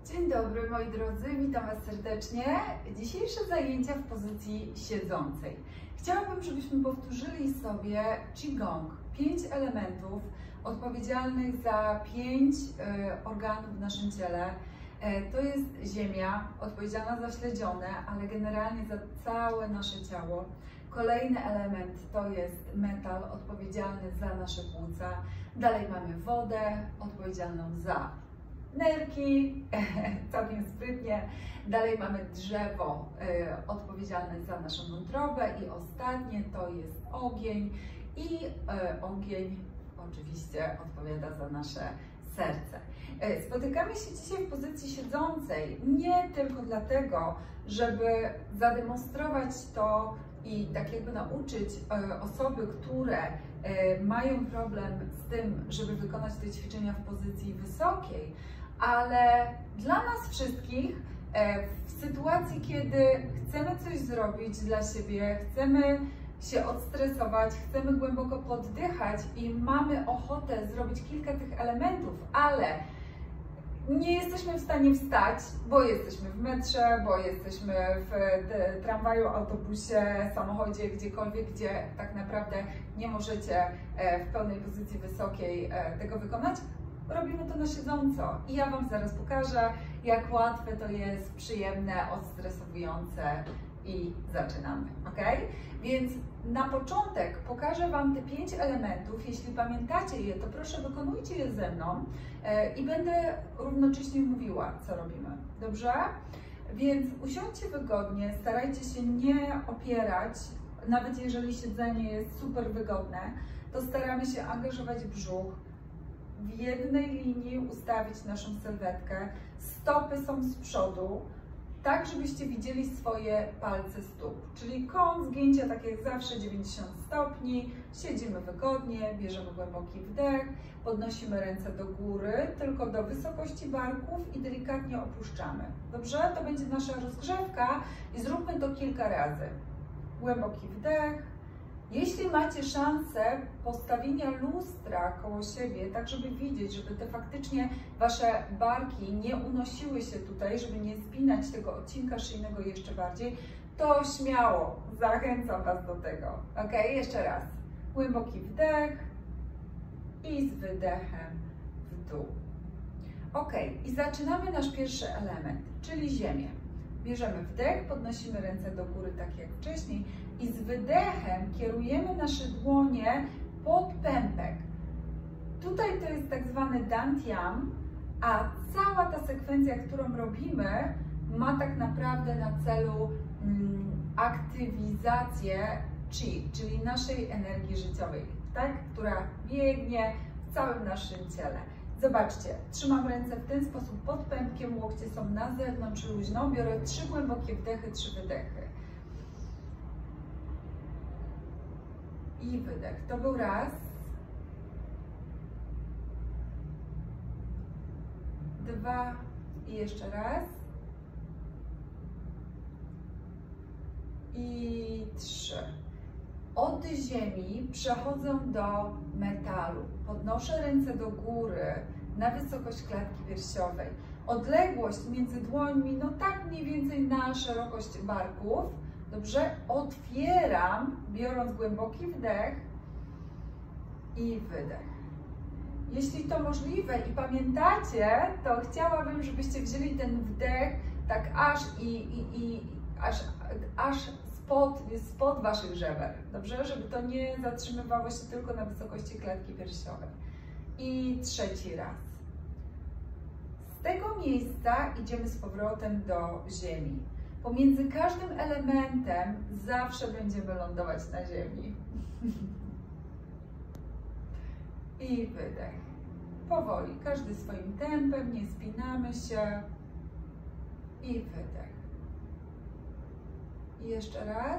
Dzień dobry moi drodzy, witam Was serdecznie. Dzisiejsze zajęcia w pozycji siedzącej. Chciałabym, żebyśmy powtórzyli sobie Qigong. 5 elementów odpowiedzialnych za 5 organów w naszym ciele. To jest ziemia, odpowiedzialna za śledzione, ale generalnie za całe nasze ciało. Kolejny element to jest metal, odpowiedzialny za nasze płuca. Dalej mamy wodę, odpowiedzialną za nerki, całkiem sprytnie. Dalej mamy drzewo, odpowiedzialne za naszą wątrobę i ostatnie to jest ogień i ogień oczywiście odpowiada za nasze serce. Spotykamy się dzisiaj w pozycji siedzącej nie tylko dlatego, żeby zademonstrować to i tak jakby nauczyć osoby, które mają problem z tym, żeby wykonać te ćwiczenia w pozycji wysokiej, ale dla nas wszystkich w sytuacji, kiedy chcemy coś zrobić dla siebie, chcemy się odstresować, chcemy głęboko poddychać i mamy ochotę zrobić kilka tych elementów, ale nie jesteśmy w stanie wstać, bo jesteśmy w metrze, bo jesteśmy w tramwaju, autobusie, samochodzie, gdziekolwiek, gdzie tak naprawdę nie możecie w pełnej pozycji wysokiej tego wykonać. Robimy to na siedząco i ja Wam zaraz pokażę, jak łatwe to jest, przyjemne, odstresowujące i zaczynamy, ok? Więc na początek pokażę Wam te 5 elementów. Jeśli pamiętacie je, to proszę wykonujcie je ze mną i będę równocześnie mówiła, co robimy, dobrze? Więc usiądźcie wygodnie, starajcie się nie opierać, nawet jeżeli siedzenie jest super wygodne, to staramy się angażować brzuch, w jednej linii ustawić naszą sylwetkę, stopy są z przodu, tak żebyście widzieli swoje palce stóp, czyli kąt zgięcia, tak jak zawsze, 90 stopni, siedzimy wygodnie, bierzemy głęboki wdech, podnosimy ręce do góry, tylko do wysokości barków i delikatnie opuszczamy. Dobrze? To będzie nasza rozgrzewka i zróbmy to kilka razy. Głęboki wdech. Jeśli macie szansę postawienia lustra koło siebie, tak żeby widzieć, żeby te faktycznie Wasze barki nie unosiły się tutaj, żeby nie spinać tego odcinka szyjnego jeszcze bardziej, to śmiało zachęcam Was do tego. Ok? Jeszcze raz. Głęboki wdech i z wydechem w dół. Ok, i zaczynamy nasz pierwszy element, czyli ziemię. Bierzemy wdech, podnosimy ręce do góry tak jak wcześniej i z wydechem kierujemy nasze dłonie pod pępek. Tutaj to jest tak zwany dantian, a cała ta sekwencja, którą robimy, ma tak naprawdę na celu aktywizację chi, czyli naszej energii życiowej, tak? Która biegnie w całym naszym ciele. Zobaczcie, trzymam ręce w ten sposób pod pępkiem, łokcie są na zewnątrz luźno, biorę 3 głębokie wdechy, 3 wydechy. I wydech. To był raz. 2 i jeszcze raz. I 3. Od ziemi przechodzę do metalu. Podnoszę ręce do góry na wysokość klatki piersiowej. Odległość między dłońmi, no tak mniej więcej na szerokość barków. Dobrze? Otwieram, biorąc głęboki wdech i wydech. Jeśli to możliwe i pamiętacie, to chciałabym, żebyście wzięli ten wdech tak aż spod Waszych żeber, dobrze? Żeby to nie zatrzymywało się tylko na wysokości klatki piersiowej. I 3. raz. Z tego miejsca idziemy z powrotem do ziemi. Pomiędzy każdym elementem zawsze będziemy lądować na ziemi. I wydech. Powoli, każdy swoim tempem, nie spinamy się. I wydech. I jeszcze raz.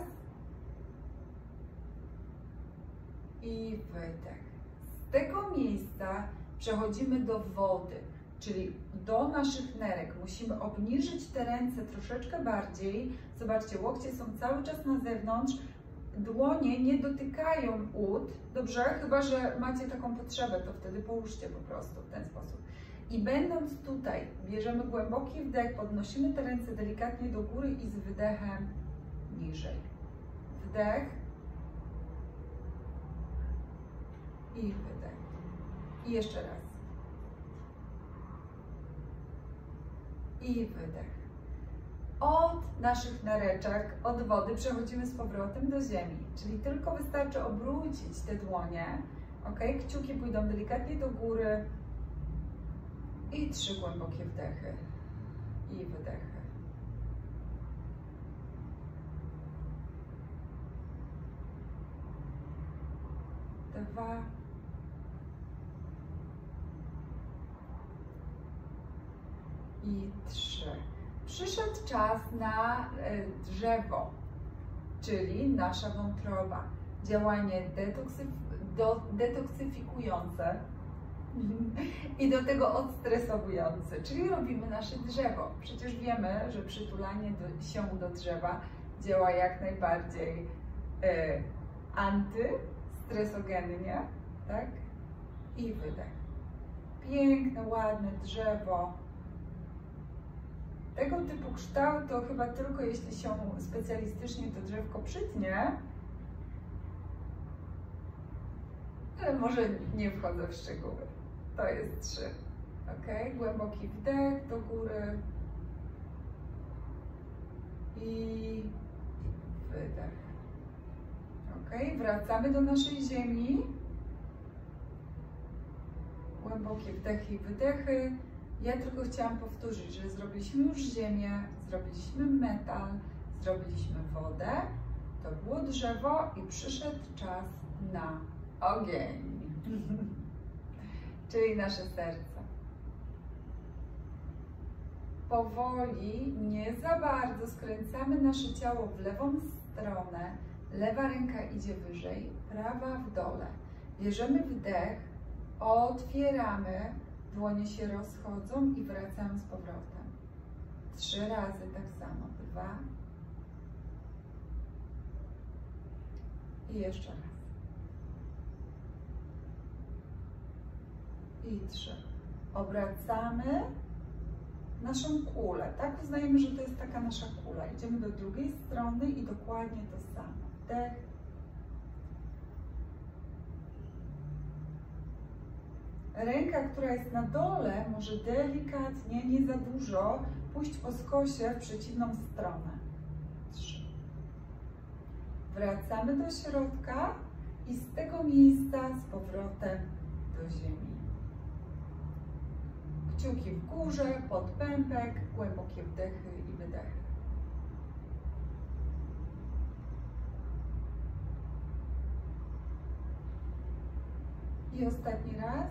I wydech. Z tego miejsca przechodzimy do wody, czyli do naszych nerek. Musimy obniżyć te ręce troszeczkę bardziej. Zobaczcie, łokcie są cały czas na zewnątrz. Dłonie nie dotykają ud, dobrze? Chyba że macie taką potrzebę, to wtedy połóżcie po prostu w ten sposób. I będąc tutaj, bierzemy głęboki wdech, podnosimy te ręce delikatnie do góry i z wydechem niżej. Wdech i wydech. I jeszcze raz. I wydech. Od naszych nareczek, od wody przechodzimy z powrotem do ziemi, czyli tylko wystarczy obrócić te dłonie, ok? Kciuki pójdą delikatnie do góry i 3 głębokie wdechy i wydechy. Dwa. I 3. Przyszedł czas na drzewo, czyli nasza wątroba. Działanie detoksyfikujące i do tego odstresowujące, czyli robimy nasze drzewo. Przecież wiemy, że przytulanie się do drzewa działa jak najbardziej antystresogennie, tak? I wydech. Piękne, ładne drzewo. Tego typu kształt to chyba tylko jeśli się specjalistycznie to drzewko przytnie, ale może nie wchodzę w szczegóły. To jest 3. Ok, głęboki wdech do góry i wydech. Ok, wracamy do naszej ziemi. Głębokie wdechy i wydechy. Ja tylko chciałam powtórzyć, że zrobiliśmy już ziemię, zrobiliśmy metal, zrobiliśmy wodę, to było drzewo i przyszedł czas na ogień, czyli nasze serce. Powoli, nie za bardzo skręcamy nasze ciało w lewą stronę, lewa ręka idzie wyżej, prawa w dole. Bierzemy wdech, otwieramy, dłonie się rozchodzą i wracają z powrotem. 3 razy tak samo. 2. I jeszcze raz. I 3. Obracamy naszą kulę. Tak uznajemy, że to jest taka nasza kula. Idziemy do drugiej strony i dokładnie to samo. Wdech. Ręka, która jest na dole, może delikatnie, nie za dużo, pójść po skosie w przeciwną stronę. 3. Wracamy do środka i z tego miejsca z powrotem do ziemi. Kciuki w górze, pod pępek, głębokie wdechy i wydechy. I ostatni raz.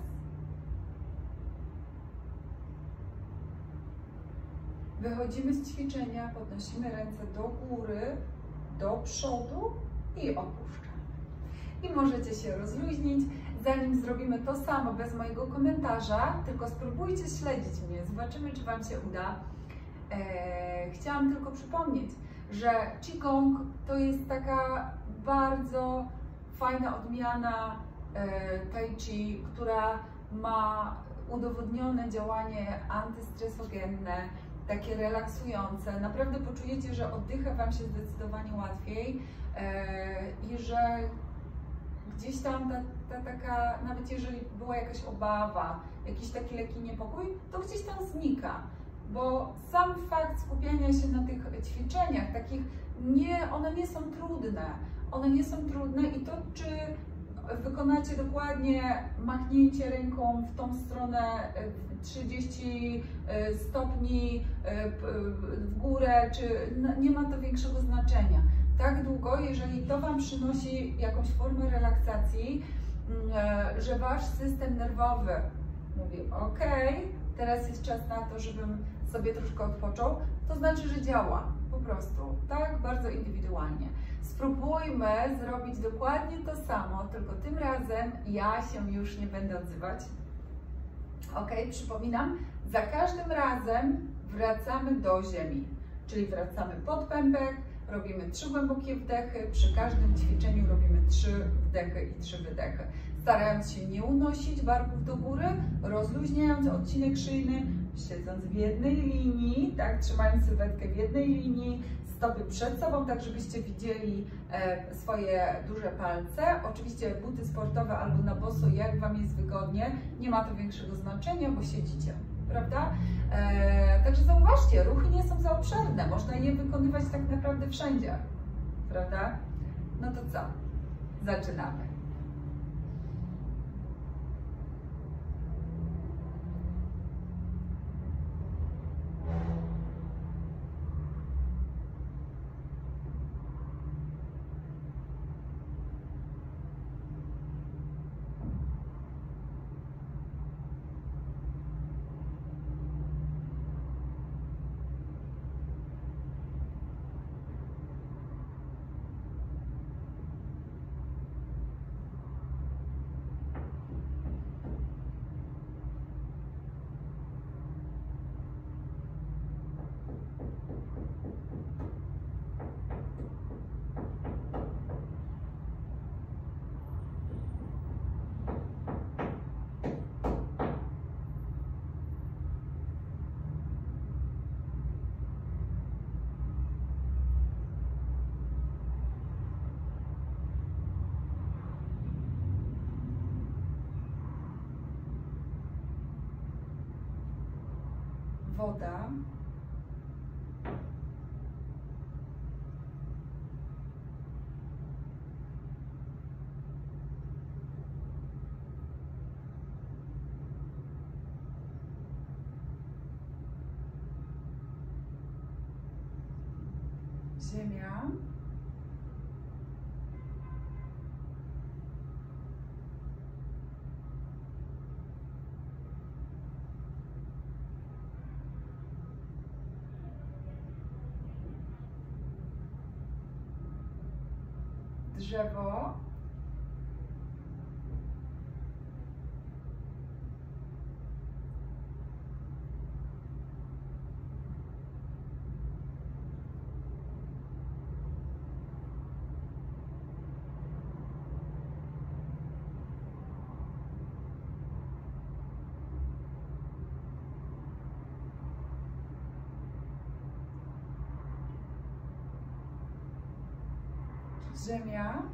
Wychodzimy z ćwiczenia, podnosimy ręce do góry, do przodu i opuszczamy. I możecie się rozluźnić. Zanim zrobimy to samo bez mojego komentarza, tylko spróbujcie śledzić mnie, zobaczymy, czy Wam się uda. Chciałam tylko przypomnieć, że Qigong to jest taka bardzo fajna odmiana Tai Chi, która ma udowodnione działanie antystresogenne, takie relaksujące. Naprawdę poczujecie, że oddycha Wam się zdecydowanie łatwiej i że gdzieś tam ta taka, nawet jeżeli była jakaś obawa, jakiś taki lekki niepokój, to gdzieś tam znika. Bo sam fakt skupiania się na tych ćwiczeniach, takich, one nie są trudne. One nie są trudne i to, czy wykonacie dokładnie machnięcie ręką w tą stronę 30 stopni w górę, czy nie ma to większego znaczenia. Tak długo, jeżeli to Wam przynosi jakąś formę relaksacji, że Wasz system nerwowy mówi: ok, teraz jest czas na to, żebym sobie troszkę odpoczął, to znaczy, że działa po prostu, tak, bardzo indywidualnie. Spróbujmy zrobić dokładnie to samo, tylko tym razem ja się już nie będę odzywać. Ok, przypominam, za każdym razem wracamy do ziemi, czyli wracamy pod pępek, robimy 3 głębokie wdechy, przy każdym ćwiczeniu robimy 3 wdechy i 3 wydechy. Starając się nie unosić barków do góry, rozluźniając odcinek szyjny, siedząc w jednej linii, tak, trzymając sylwetkę w jednej linii, stopy przed sobą, tak żebyście widzieli swoje duże palce. Oczywiście buty sportowe albo na boso, jak Wam jest wygodnie, nie ma to większego znaczenia, bo siedzicie, prawda? Także zauważcie, ruchy nie są za obszerne, można je wykonywać tak naprawdę wszędzie, prawda? No to co? Zaczynamy. Woda, ziemia, drzewo, ziemia,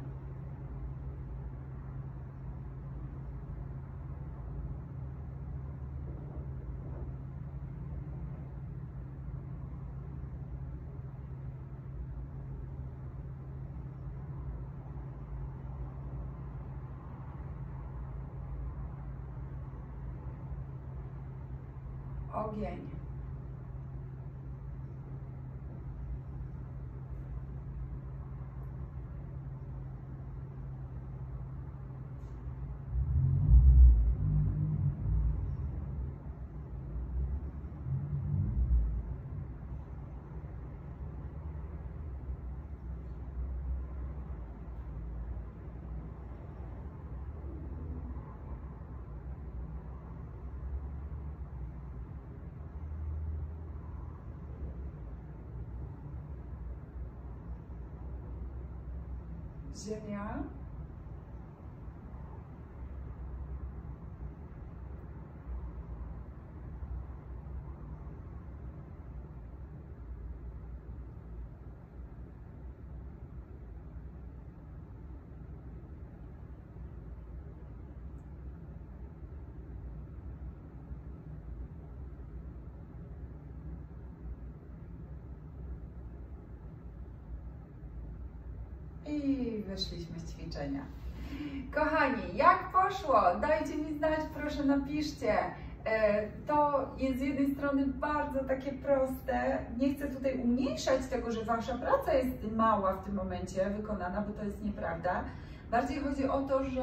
ogień. Ziemia, i wyszliśmy z ćwiczenia. Kochani, jak poszło? Dajcie mi znać, proszę napiszcie. To jest z jednej strony bardzo takie proste. Nie chcę tutaj umniejszać tego, że Wasza praca jest mała w tym momencie wykonana, bo to jest nieprawda. Bardziej chodzi o to, że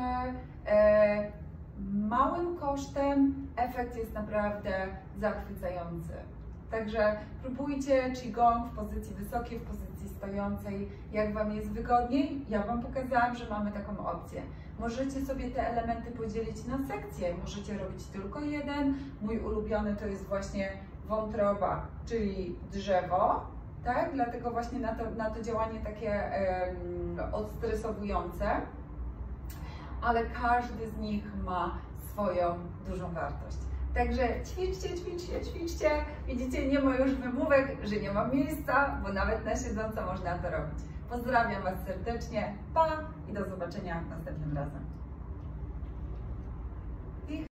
małym kosztem efekt jest naprawdę zachwycający. Także próbujcie Qigong w pozycji wysokiej, w pozycji stojącej, jak Wam jest wygodniej. Ja Wam pokazałam, że mamy taką opcję. Możecie sobie te elementy podzielić na sekcje, możecie robić tylko jeden. Mój ulubiony to jest właśnie wątroba, czyli drzewo, tak? Dlatego właśnie na to działanie takie odstresowujące, ale każdy z nich ma swoją dużą wartość. Także ćwiczcie, ćwiczcie, ćwiczcie. Widzicie, nie ma już wymówek, że nie ma miejsca, bo nawet na siedząco można to robić. Pozdrawiam Was serdecznie, pa i do zobaczenia następnym razem.